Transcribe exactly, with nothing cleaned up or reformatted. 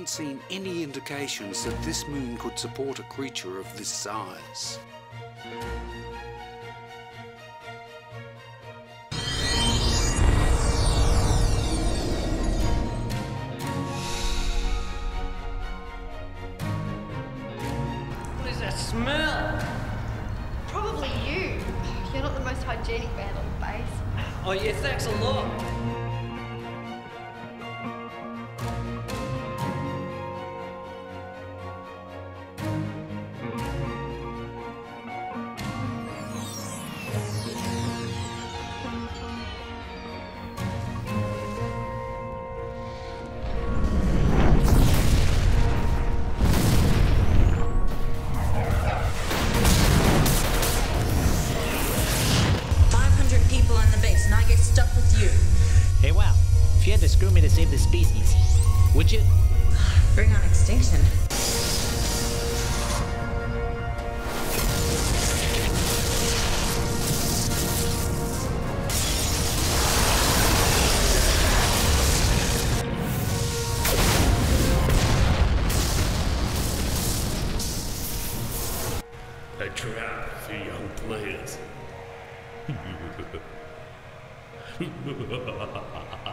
haven't seen any indications that this moon could support a creature of this size. What is that smell? Probably you. You're not the most hygienic man on the base. Oh yeah, thanks a lot. Hey, wow. If you had to screw me to save the species, would you? Bring on extinction. A trap for young players.